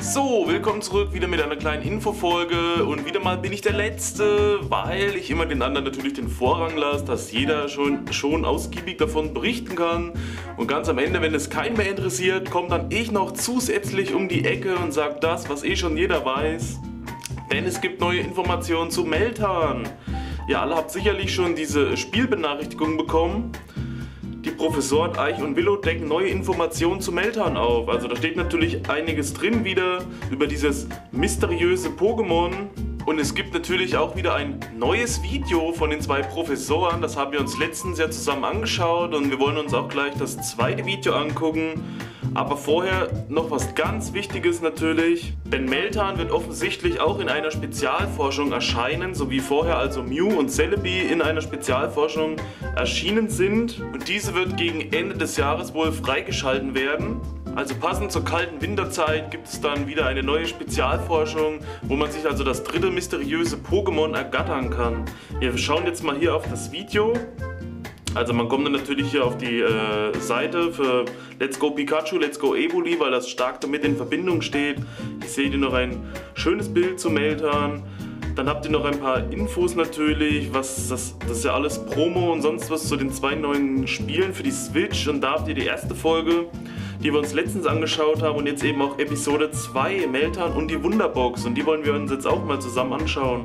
So, willkommen zurück, wieder mit einer kleinen Infofolge und wieder mal bin ich der Letzte, weil ich immer den anderen natürlich den Vorrang lasse, dass jeder schon ausgiebig davon berichten kann und ganz am Ende, wenn es keinen mehr interessiert, kommt dann ich noch zusätzlich um die Ecke und sage das, was schon jeder weiß, denn es gibt neue Informationen zu Meltan. Ihr alle habt sicherlich schon diese Spielbenachrichtigung bekommen. Die Professoren Eich und Willow decken neue Informationen zu Meltan auf. Also da steht natürlich einiges drin wieder über dieses mysteriöse Pokémon. Und es gibt natürlich auch wieder ein neues Video von den zwei Professoren. Das haben wir uns letztens ja zusammen angeschaut und wir wollen uns auch gleich das zweite Video angucken. Aber vorher noch was ganz Wichtiges natürlich, denn Meltan wird offensichtlich auch in einer Spezialforschung erscheinen, so wie vorher also Mew und Celebi in einer Spezialforschung erschienen sind. Und diese wird gegen Ende des Jahres wohl freigeschalten werden. Also passend zur kalten Winterzeit gibt es dann wieder eine neue Spezialforschung, wo man sich also das dritte mysteriöse Pokémon ergattern kann. Wir schauen jetzt mal hier auf das Video. Also man kommt dann natürlich hier auf die Seite für Let's Go Pikachu, Let's Go Evoli, weil das stark damit in Verbindung steht. Hier seht ihr noch ein schönes Bild zu Meltan. Dann habt ihr noch ein paar Infos natürlich, das ist ja alles Promo und sonst was zu den zwei neuen Spielen für die Switch. Und da habt ihr die erste Folge, die wir uns letztens angeschaut haben und jetzt eben auch Episode 2, Meltan und die Wunderbox. Und die wollen wir uns jetzt auch mal zusammen anschauen.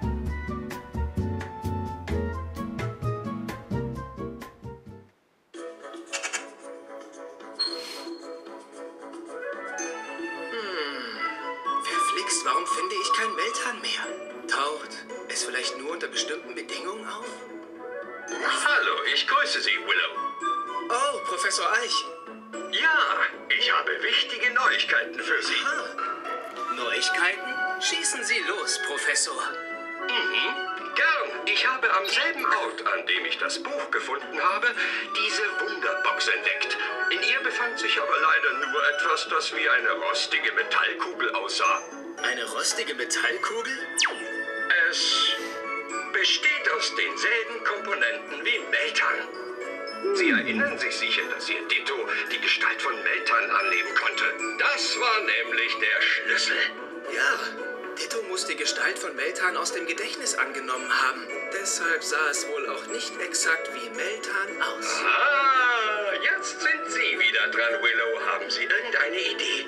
Warum finde ich kein Meltan mehr? Taucht es vielleicht nur unter bestimmten Bedingungen auf? Hallo, ich grüße Sie, Willow. Oh, Professor Eich. Ja, ich habe wichtige Neuigkeiten für Sie. Aha. Neuigkeiten? Schießen Sie los, Professor. Gern. Ich habe am selben Ort, an dem ich das Buch gefunden habe, diese Wunderbox entdeckt. In ihr befand sich aber leider nur etwas, das wie eine rostige Metallkugel aussah. Eine rostige Metallkugel? Es besteht aus denselben Komponenten wie Meltan. Sie erinnern sich sicher, dass Ihr Ditto die Gestalt von Meltan annehmen konnte. Das war nämlich der Schlüssel. Ja, Ditto muss die Gestalt von Meltan aus dem Gedächtnis angenommen haben. Deshalb sah es wohl auch nicht exakt wie Meltan aus. Ah, jetzt sind Sie wieder dran, Willow. Haben Sie irgendeine Idee?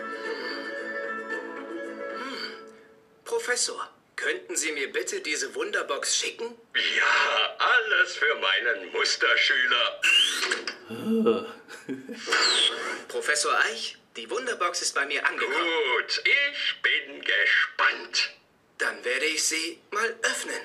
Professor, könnten Sie mir bitte diese Wunderbox schicken? Ja, alles für meinen Musterschüler. Professor Eich, die Wunderbox ist bei mir angekommen. Gut, ich bin gespannt. Dann werde ich sie mal öffnen.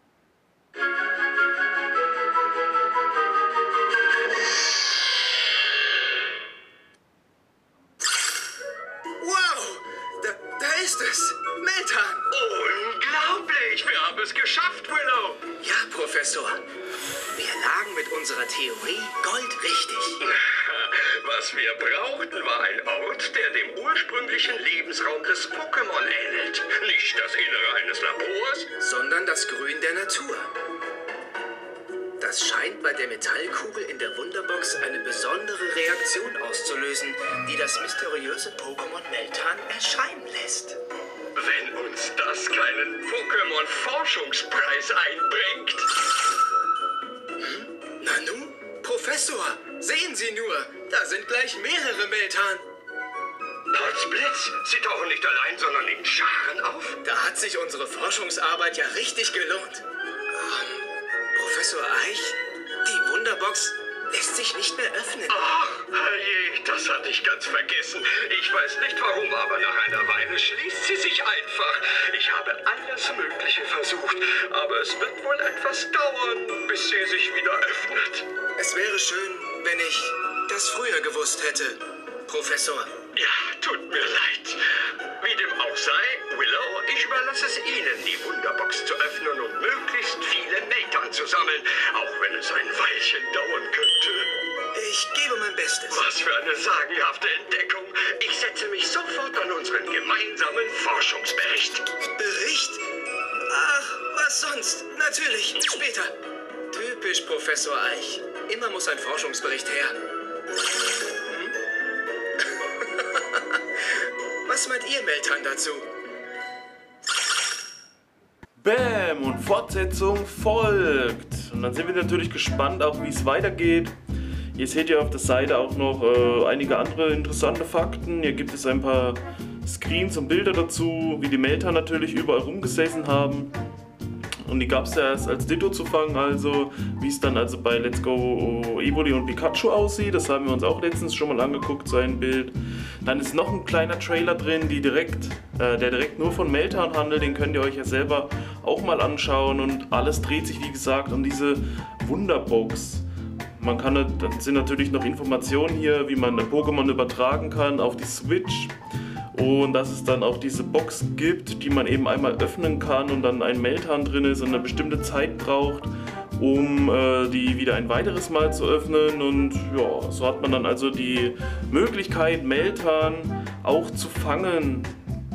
Wow, da ist es. Meltan. Unglaublich, wir haben es geschafft, Willow. Ja, Professor. Wir lagen mit unserer Theorie goldrichtig. Was wir brauchten, war ein Ort, der dem ursprünglichen Lebensraum des Pokémon ähnelt. Nicht das Innere eines Labors, sondern das Grün der Natur. Das scheint bei der Metallkugel in der Wunderbox eine besondere Reaktion auszulösen, die das mysteriöse Pokémon Meltan erscheinen lässt. Wenn uns das keinen Pokémon-Forschungspreis einbringt. Nanu? Professor, sehen Sie nur, da sind gleich mehrere Meltan. Potzblitz, Sie tauchen nicht allein, sondern in Scharen auf. Da hat sich unsere Forschungsarbeit ja richtig gelohnt. Professor Eich, die Wunderbox lässt sich nicht mehr öffnen. Ach, je, das hatte ich ganz vergessen. Ich weiß nicht warum, aber nach einer Weile schließt sie sich einfach. Ich habe alles Mögliche versucht, aber es wird wohl etwas dauern, bis sie sich wieder öffnet. Es wäre schön, wenn ich das früher gewusst hätte, Professor. Ja, tut mir leid. Wie dem auch sei, Willow, ich überlasse es Ihnen, die Wunderbox zu öffnen und möglichst viele Meltan zu sammeln, auch wenn es ein Weilchen dauern könnte. Ich gebe mein Bestes. Was für eine sagenhafte Entdeckung. Ich setze mich sofort an unseren gemeinsamen Forschungsbericht. Bericht? Ach, was sonst? Natürlich, bis später. Typisch Professor Eich. Immer muss ein Forschungsbericht her. Was meint ihr, Meltan, dazu? Bam! Und Fortsetzung folgt. Und dann sind wir natürlich gespannt, auch wie es weitergeht. Hier seht ihr auf der Seite auch noch einige andere interessante Fakten. Hier gibt es ein paar Screens und Bilder dazu, wie die Meltan natürlich überall rumgesessen haben. Und die gab es ja erst als Ditto zu fangen, also wie es dann also bei Let's Go Evoli und Pikachu aussieht. Das haben wir uns auch letztens schon mal angeguckt, sein Bild. Dann ist noch ein kleiner Trailer drin, der direkt nur von Meltan handelt. Den könnt ihr euch ja selber auch mal anschauen. Und alles dreht sich, wie gesagt, um diese Wunderbox. Dann sind natürlich noch Informationen hier, wie man Pokémon übertragen kann auf die Switch. Und dass es dann auch diese Box gibt, die man eben einmal öffnen kann und dann ein Meltan drin ist und eine bestimmte Zeit braucht, um die wieder ein weiteres Mal zu öffnen. Und ja, so hat man dann also die Möglichkeit, Meltan auch zu fangen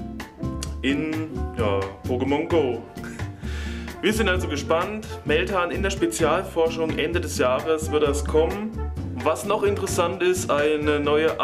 in Pokémon Go. Wir sind also gespannt. Meltan in der Spezialforschung Ende des Jahres wird das kommen. Was noch interessant ist, eine neue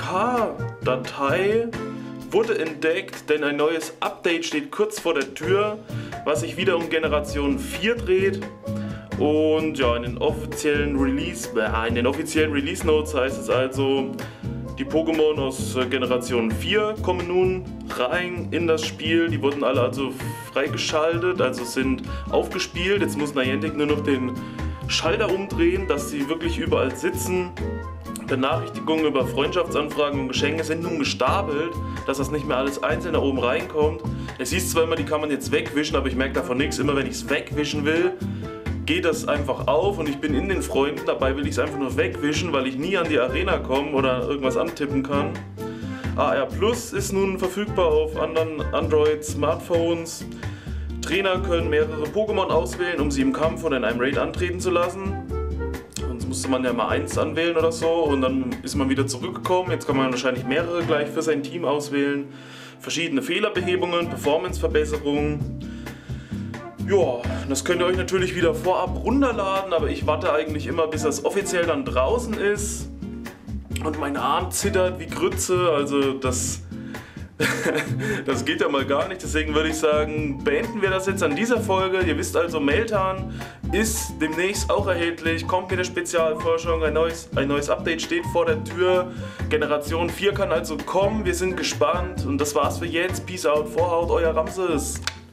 APK-Datei wurde entdeckt, denn ein neues Update steht kurz vor der Tür, was sich wieder um Generation 4 dreht. Und ja, in den offiziellen Release Notes heißt es also, die Pokémon aus Generation 4 kommen nun rein in das Spiel. Die wurden alle also freigeschaltet, also sind aufgespielt. Jetzt muss Niantic nur noch den Schalter umdrehen, dass sie wirklich überall sitzen. Benachrichtigungen über Freundschaftsanfragen und Geschenke sind nun gestapelt, dass das nicht mehr alles einzeln da oben reinkommt. Es hieß zwar immer, die kann man jetzt wegwischen, aber ich merke davon nichts. Immer wenn ich es wegwischen will, geht das einfach auf und ich bin in den Freunden. Dabei will ich es einfach nur wegwischen, weil ich nie an die Arena komme oder irgendwas antippen kann. AR Plus ist nun verfügbar auf anderen Android-Smartphones. Trainer können mehrere Pokémon auswählen, um sie im Kampf oder in einem Raid antreten zu lassen. Sonst musste man ja mal eins anwählen oder so und dann ist man wieder zurückgekommen. Jetzt kann man wahrscheinlich mehrere gleich für sein Team auswählen. Verschiedene Fehlerbehebungen, Performanceverbesserungen. Ja, das könnt ihr euch natürlich wieder vorab runterladen, aber ich warte eigentlich immer, bis das offiziell dann draußen ist. Und mein Arm zittert wie Grütze, also das geht ja mal gar nicht. Deswegen würde ich sagen, beenden wir das jetzt an dieser Folge. Ihr wisst also, Meltan ist demnächst auch erhältlich, kommt mit der Spezialforschung, ein neues Update steht vor der Tür. Generation 4 kann also kommen, wir sind gespannt. Und das war's für jetzt. Peace out, Vorhaut, euer Ramses.